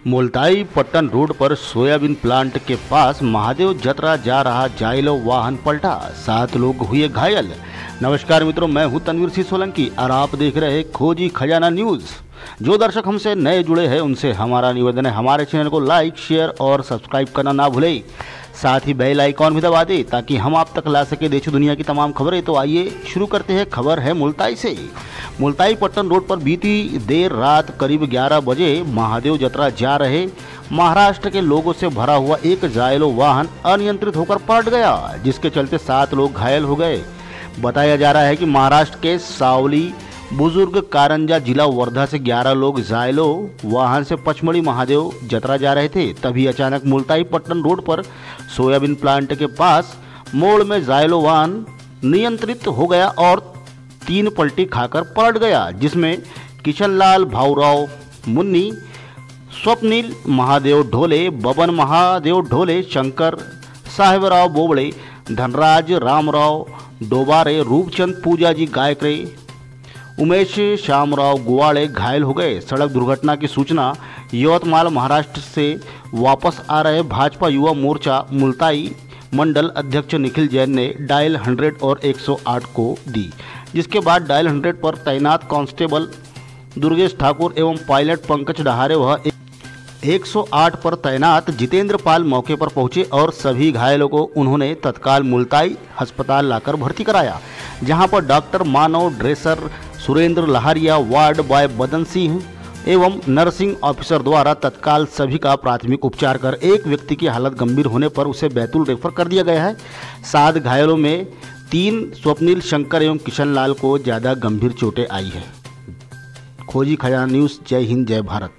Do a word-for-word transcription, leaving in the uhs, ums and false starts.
Multai Pattan road पर soybean plant के पास महादेव जतरा जा रहा जाइलो वाहन पलटा, सात लोग हुए घायल। नमस्कार मित्रों, मैं हूं तनवीर सिंह सोलंकी और आप देख रहे हैं खोजी खजाना न्यूज़। जो दर्शक हमसे नए जुड़े हैं उनसे हमारा निवेदन है, हमारे चैनल को लाइक शेयर और सब्सक्राइब करना ना भूलें। साथ ही बेल आइकॉन भी दबा दें ताकि हम आप तक ला सके देश दुनिया की तमाम खबरें। तो आइए शुरू करते हैं। खबर है मुल्ताई से। मुल्ताई पट्टन रोड पर बीती देर रात करीब ग्यारह बजे महादेव जतरा जा रहे महाराष्ट्र के लोगों से भरा हुआ एक जाइलो वाहन अनियंत्रित होकर पलट गया, जिसके चलते सात लोग घायल हो गए। बताया जा रहा है कि महाराष्ट्र के सावली बुजुर्ग कारंजा जिला वर्धा से ग्यारह लोग जाइलो वाहन से पचमढ़ी महादेव जतरा जा रहे थे। तभी अचानक मुल्ताई पट्टन रोड पर सोयाबीन प्लांट के पास मोड़ में जाइलो वाहन नियंत्रित हो गया और तीन पलटी खाकर पलट गया, जिसमें किशनलाल भाऊराव मुन्नी, स्वप्निल महादेव ढोले, बबन महादेव ढोले, शंकर साहेबराव बोबड़े, धनराज रामराव डोबारे, रूपचंद पूजाजी गायकरे, उमेश श्यामराव गुवाड़े घायल हो गए। सड़क दुर्घटना की सूचना यवतमाल महाराष्ट्र से वापस आ रहे भाजपा युवा मोर्चा मुल्ताई मंडल अध्यक्ष निखिल जैन ने डायल हंड्रेड और एक सौ आठ को दी, जिसके बाद डायल हंड्रेड पर तैनात कांस्टेबल दुर्गेश ठाकुर एवं पायलट पंकज डहारे वह एक सौ आठ पर तैनात जितेंद्र पाल मौके पर पहुंचे और सभी घायलों को उन्होंने तत्काल मुल्ताई अस्पताल लाकर भर्ती कराया, जहां पर doctor Manav dresser Surendra Lahariya, ward boy Badan Singh एवं नर्सिंग ऑफिसर द्वारा तत्काल सभी का प्राथमिक उपचार कर एक व्यक्ति की हालत गंभीर होने पर उसे बैतूल रेफर कर दिया गया है। सात घायलों में तीन स्वप्निल, शंकर एवं किशनलाल को ज़्यादा गंभीर चोटें आई है। खोजी खजाना न्यूज़। जय हिंद, जय भारत।